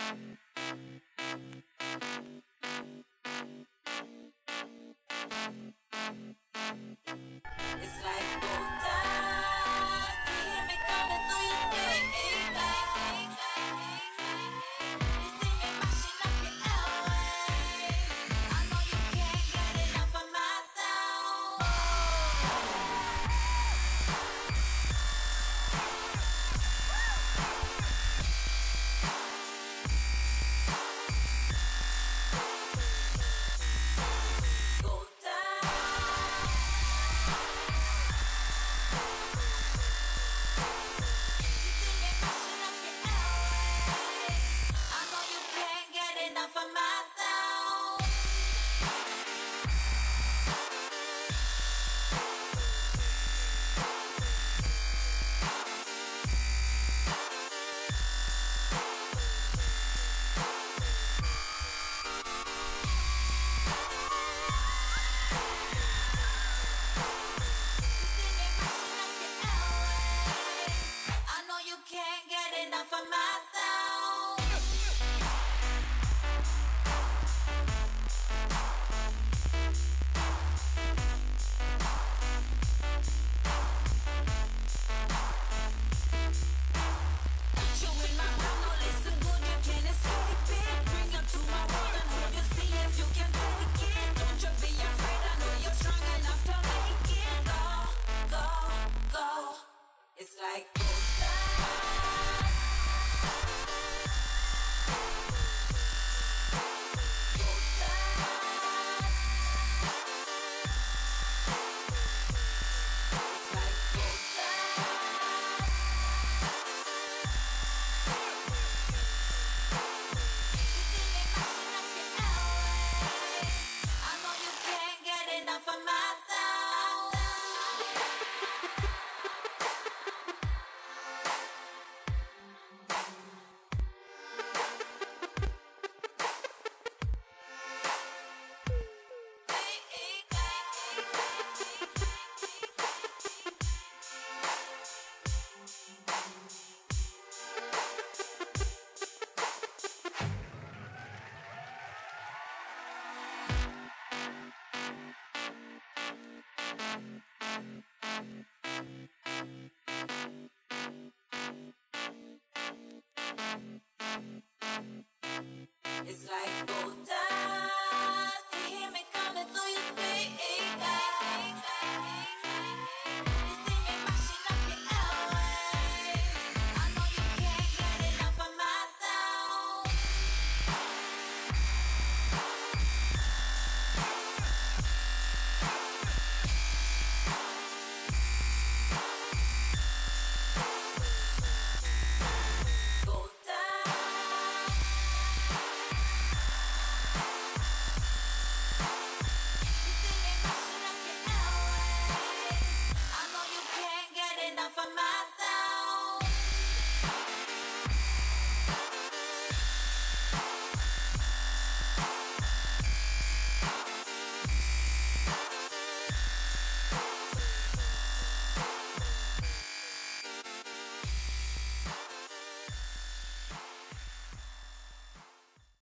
It's like gold dust. You hear me coming through your speakers. You see me mashing up your airwaves. I know you can't get enough of my sound. Gold dust. You see me mashing up your airwaves. I know you can't get enough of my sound. You see me mashing up your airwaves. I know you can't get enough of my sound. Chewing my crown, no listen good, you can't escape it. Bring you to my world and hold you, see if you can take it. Don't you be afraid, I know you're strong enough to make it. Go, go, go. It's like gold dust. Gold dust. It's like gold dust. You see me mashing up your airwaves. I know you can't get enough of my sound. It's like gold dust.